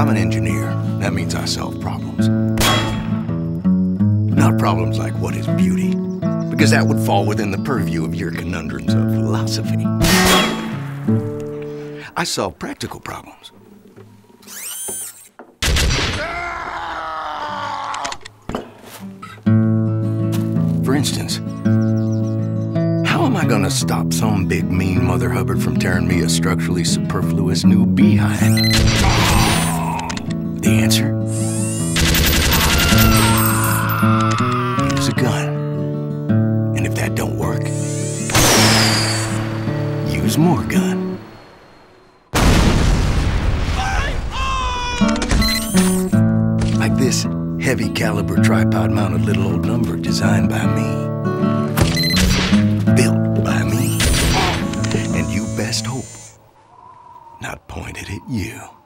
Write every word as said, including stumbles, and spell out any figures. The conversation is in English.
I'm an engineer. That means I solve problems. Not problems like what is beauty, because that would fall within the purview of your conundrums of philosophy. I solve practical problems. For instance, how am I gonna stop some big mean Mother Hubbard from tearing me a structurally superfluous new behind? The answer? Use a gun. And if that don't work, use more gun. Like this heavy caliber tripod mounted little old number designed by me. Built by me. And you best hope not pointed at you.